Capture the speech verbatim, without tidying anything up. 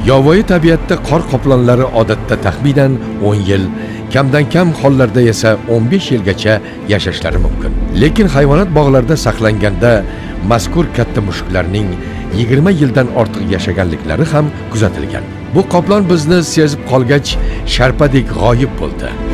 Yovvoyi tabiatda qor qoplonlari odatda taxminan o'n yil, kamdan kam hollarda esa o'n besh yilgacha yashashlari mumkin. Lekin hayvonot bog'larida saqlanganda mazkur katta mushuklarning yigirma yildan ortiq yashaganliklari ham kuzatilgan. Bu qoplon bizni sezib qolgach, sharpadek g'oyib bo'ldi.